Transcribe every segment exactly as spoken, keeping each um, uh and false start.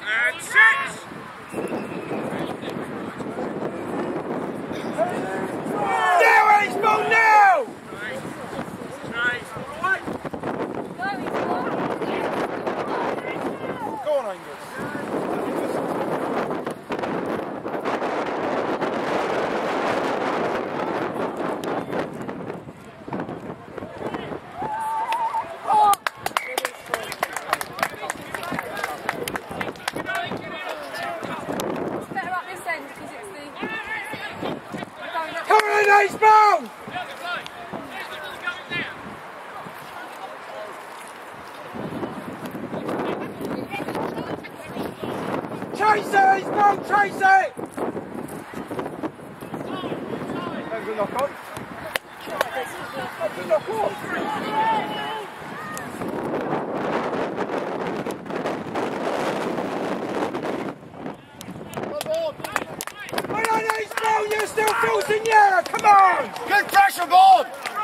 And six! Now, H-ball, now! Go on, Angus. H-ball! Chase it, H-ball, chase it! There's a knock on. There's a knock on. You're still forcing you! Come on! Good pressure, board!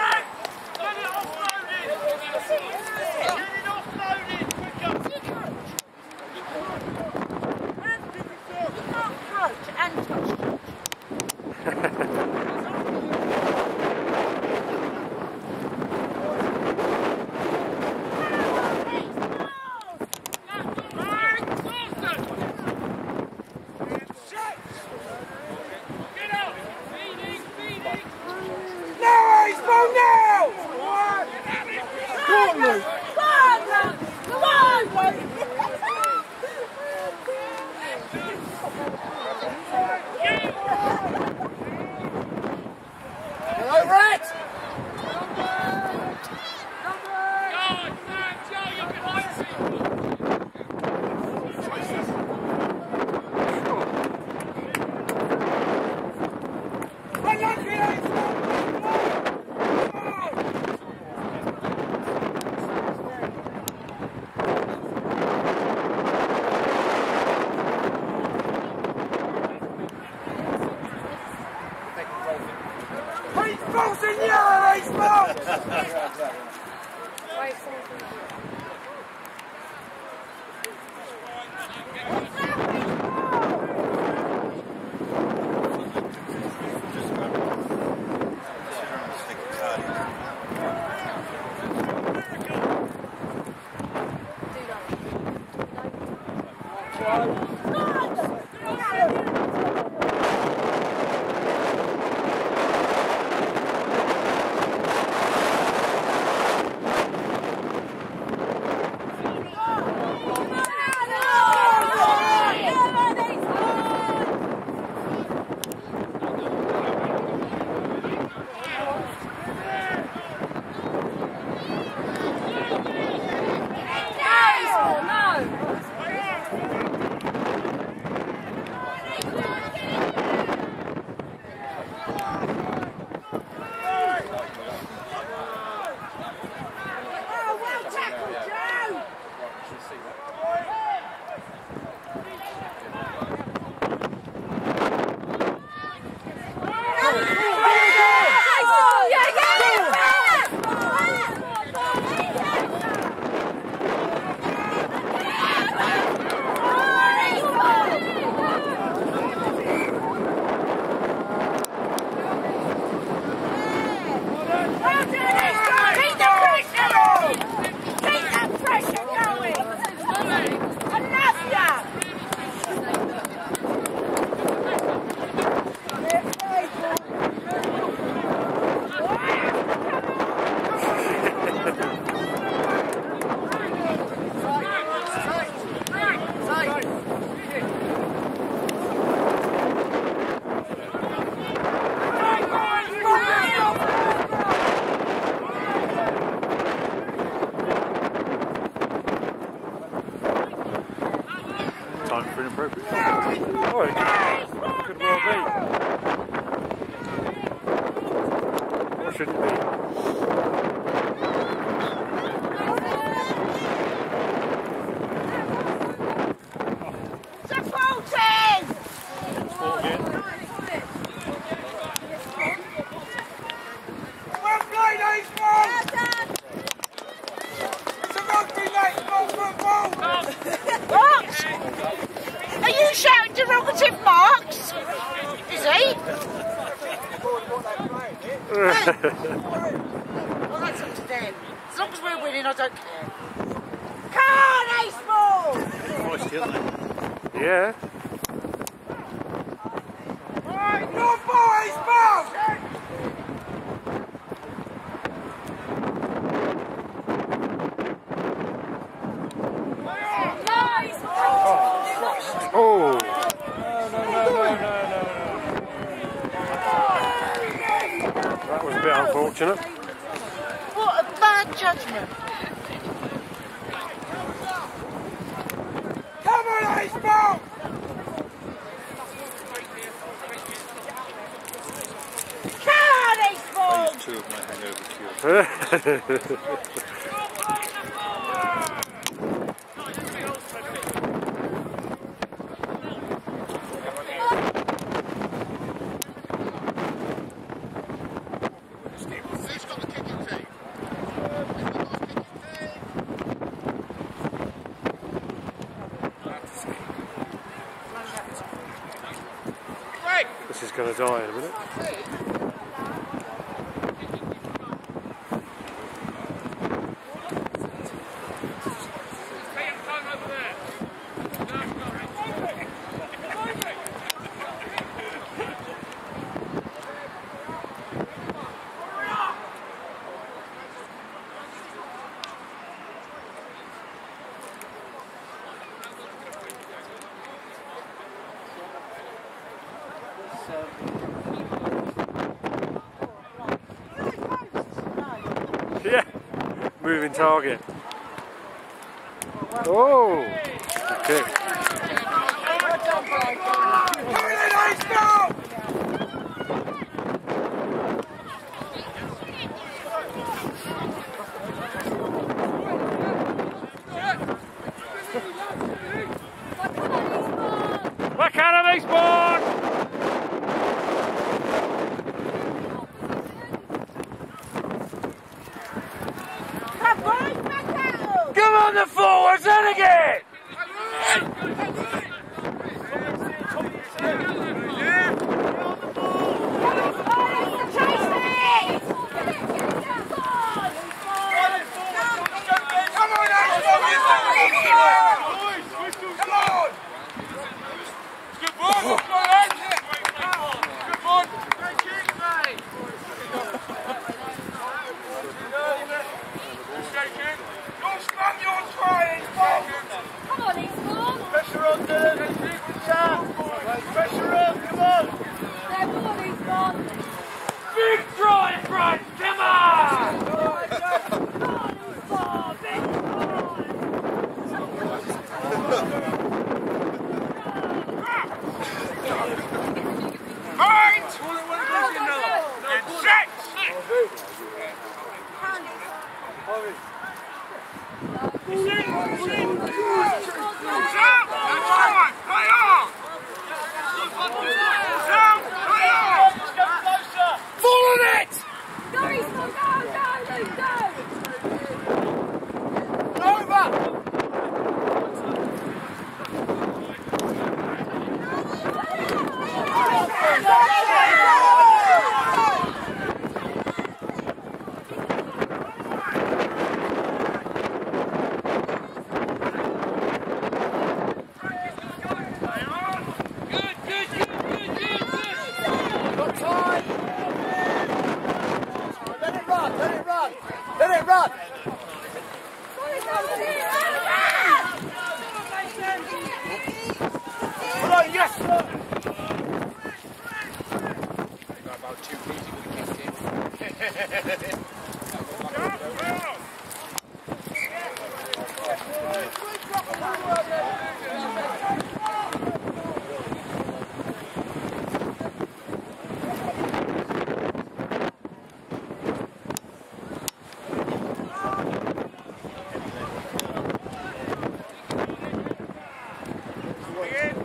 And touch. Forcing you, H-ball! Time for inappropriate. Oh, it could well be. Or shouldn't be. Supporting! Sport again. Well played, H-ball! It's a rugby, mate! Ball for a ball! What? positive marks? Is he? Well, that's up to them. As long as we're winning, I don't care. Come on, Ace Ball! Nice, isn't it? Yeah. Right, no ball, Ace Ball! Oh! No, no, no, no, no, no. That was a bit unfortunate. What a bad judgment. Come on, Ace Ball! Come on, Ace Ball! Two of my hangover cure. This is going to die in a minute. Yeah, moving target. Oh, okay. Come on, Ace Ball! Back out of Ace Ball! Come on the forwards, then again! Big draw in front, come on! Mind! And set! Again.